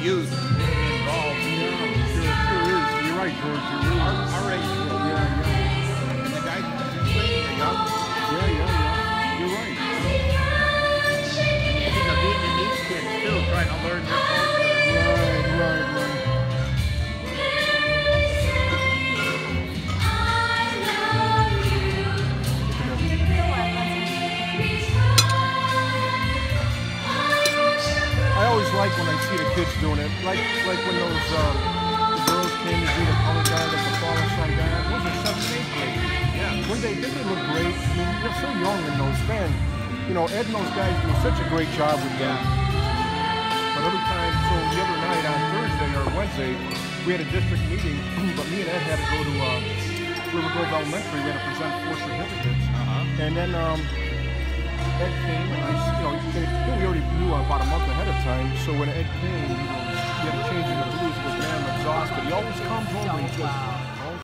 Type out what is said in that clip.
youth involved. Yeah, sure is. You're right, George. You're really Our age group. Yeah. And the guys they're young. Yeah. You're right. These are Vietnamese kids too, trying to learn their culture. Right. I always like when I see the kids doing it, like when those girls came to do the color guard at the fall of sun guard. Those are 7th and 8th grade. Yeah. Didn't they look great? I mean, they're so young in those fans. You know, Ed and those guys do such a great job with them. But every time, so the other night on Thursday or Wednesday, we had a district meeting, but me and Ed had to go to River Grove Elementary. We had to present 4 certificates. And then Ed came, and we already knew about a month ahead of time. So when Ed came, he had a change in the blues. He was, man, I'm exhausted. He always comes over and he says,